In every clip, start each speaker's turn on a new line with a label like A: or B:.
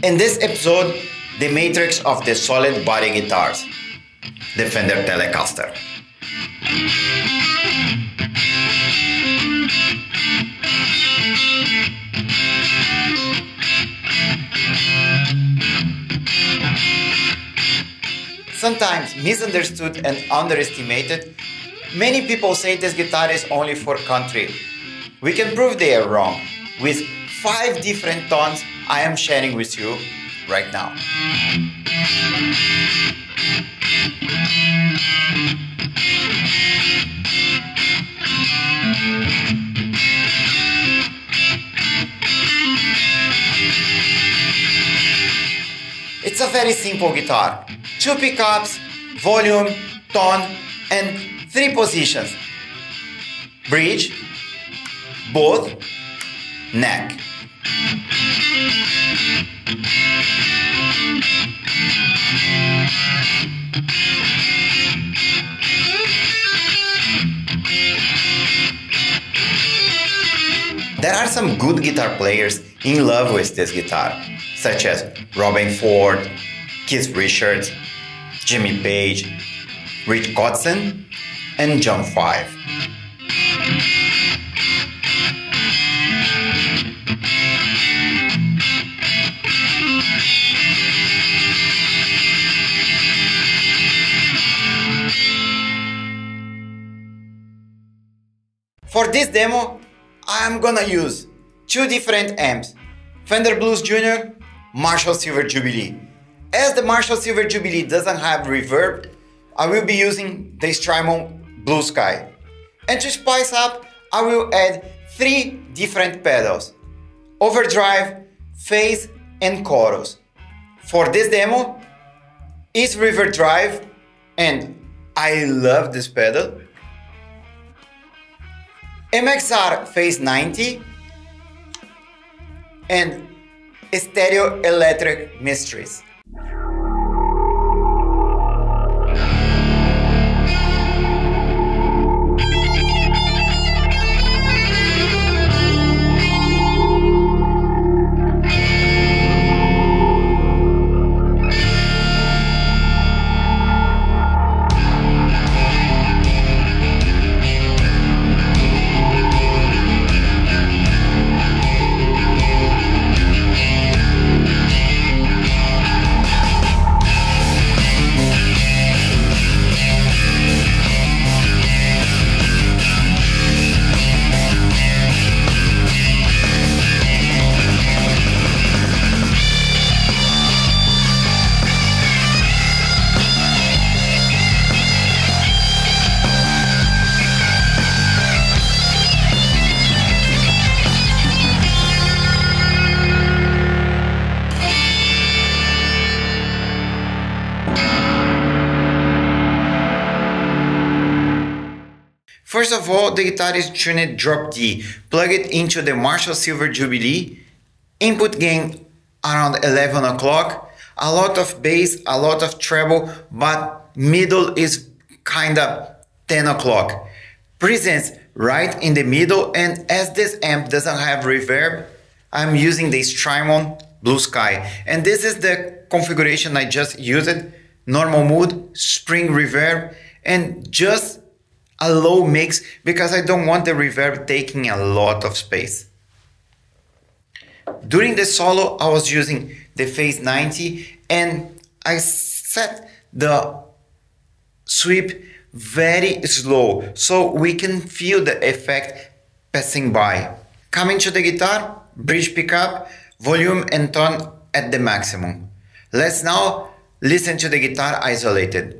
A: In this episode, the matrix of the solid body guitars, the Fender Telecaster. Sometimes misunderstood and underestimated, many people say this guitar is only for country. We can prove they are wrong with 5 different tones I am sharing with you right now. It's a very simple guitar. 2 pickups, volume, tone, and 3 positions. Bridge, both, neck. There are some good guitar players in love with this guitar, such as Robben Ford, Keith Richards, Jimmy Page, Rich Kotzen, and John Five. For this demo, I am gonna use 2 different amps, Fender Blues Jr., Marshall Silver Jubilee. As the Marshall Silver Jubilee doesn't have reverb, I will be using the Strymon Blue Sky. And to spice up, I will add 3 different pedals: overdrive, phase, and chorus. For this demo, it's River Drive, and I love this pedal. MXR Phase 90 and Stereo Electric Mysteries. First of all, the guitar is tuned drop D. Plug it into the Marshall Silver Jubilee. Input gain around 11 o'clock. A lot of bass, a lot of treble, but middle is kinda 10 o'clock. Presence right in the middle, and as this amp doesn't have reverb, I'm using the Strymon Blue Sky. And this is the configuration I just used. Normal mood, spring reverb, and just a low mix because I don't want the reverb taking a lot of space. During the solo, I was using the Phase 90 and I set the sweep very slow so we can feel the effect passing by. Coming to the guitar, bridge pickup, volume and tone at the maximum. Let's now listen to the guitar isolated.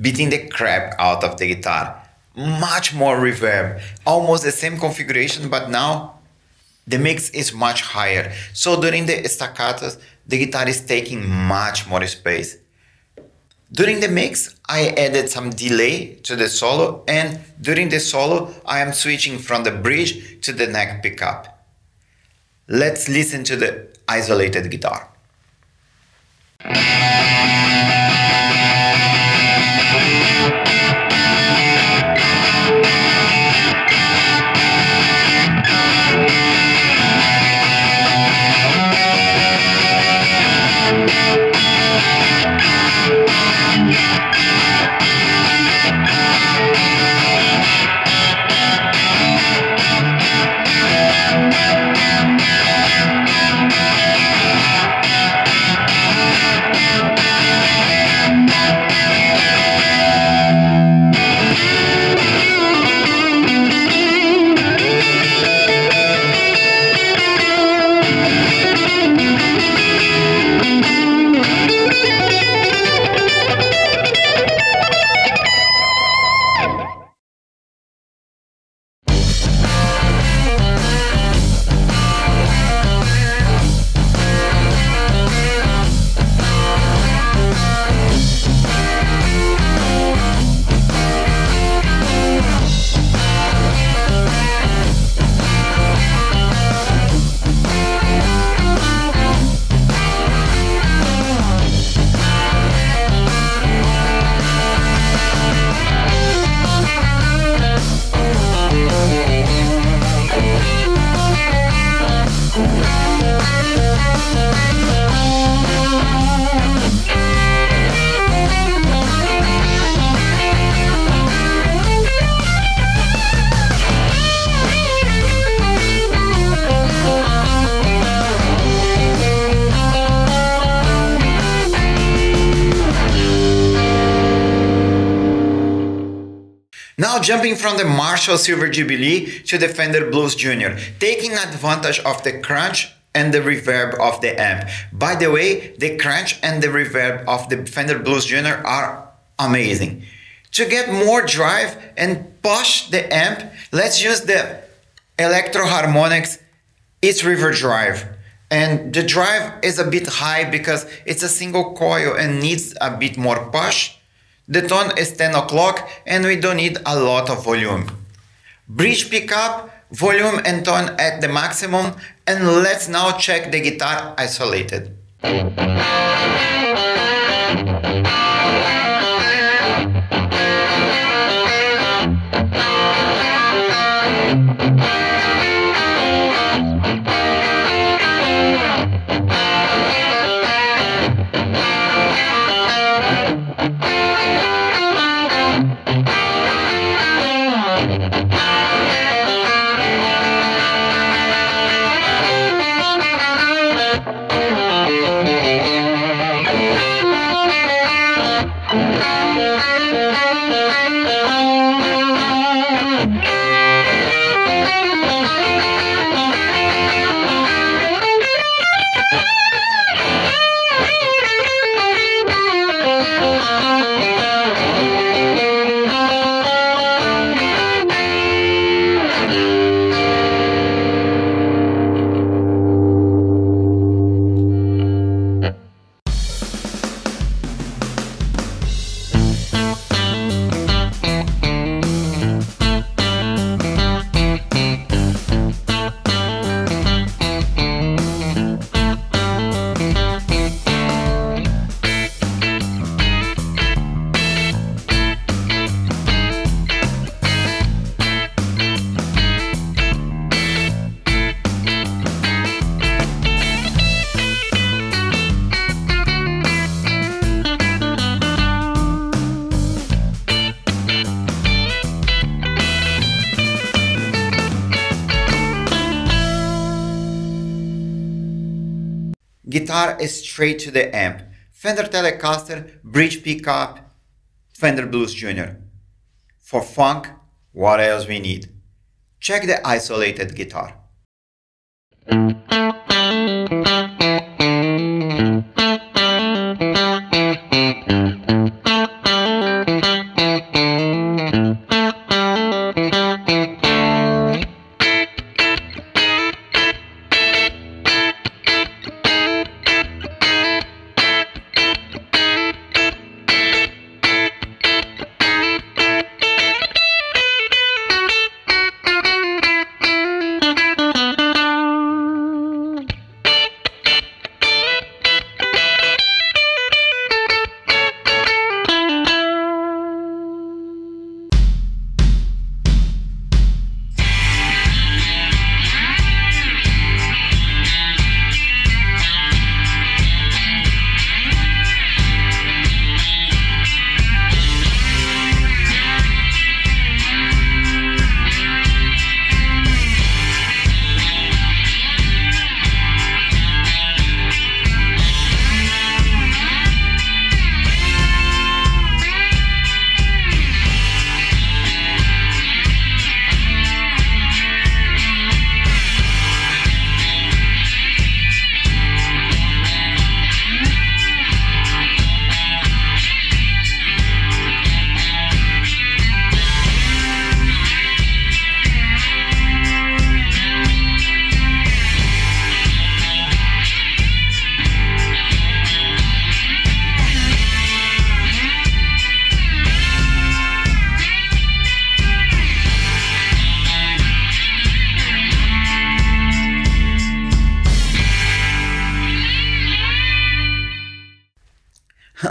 A: beating the crap out of the guitar. Much more reverb, almost the same configuration, but now the mix is much higher. So during the staccatos, the guitar is taking much more space. During the mix, I added some delay to the solo, and during the solo, I am switching from the bridge to the neck pickup. Let's listen to the isolated guitar. Now jumping from the Marshall Silver Jubilee to the Fender Blues Junior, taking advantage of the crunch and the reverb of the amp. By the way, the crunch and the reverb of the Fender Blues Junior are amazing. To get more drive and push the amp, let's use the Electro Harmonix East River drive. And the drive is a bit high because it's a single coil and needs a bit more push. The tone is 10 o'clock and we don't need a lot of volume. Bridge pickup, volume and tone at the maximum, and let's now check the guitar isolated. Guitar is straight to the amp. Fender Telecaster, bridge pickup, Fender Blues Junior. For funk, what else we need? Check the isolated guitar.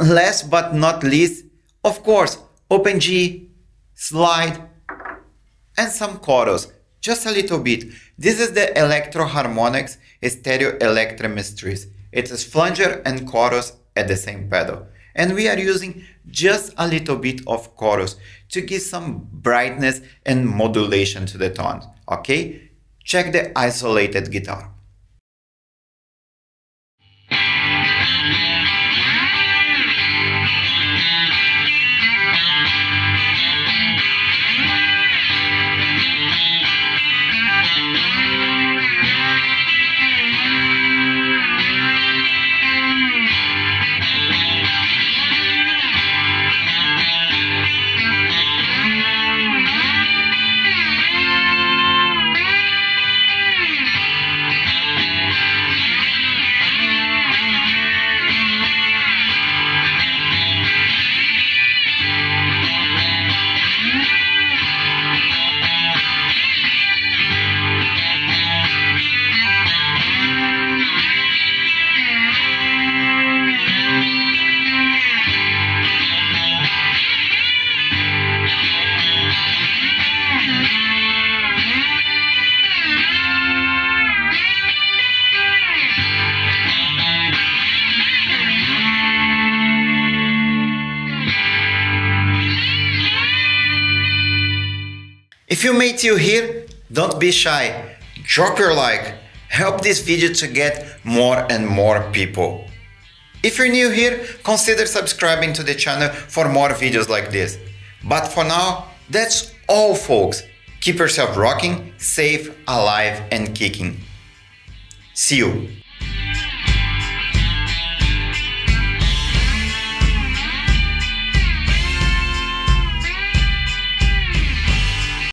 A: And last but not least, of course, OpenG, slide, and some chorus, just a little bit. This is the Electro Harmonix Stereo Electromistress. It is flanger and chorus at the same pedal. And we are using just a little bit of chorus to give some brightness and modulation to the tones, okay? Check the isolated guitar. If you made it here, don't be shy. Drop your like. Help this video to get more and more people. If you're new here, consider subscribing to the channel for more videos like this. But for now, that's all folks. Keep yourself rocking, safe, alive and kicking. See you.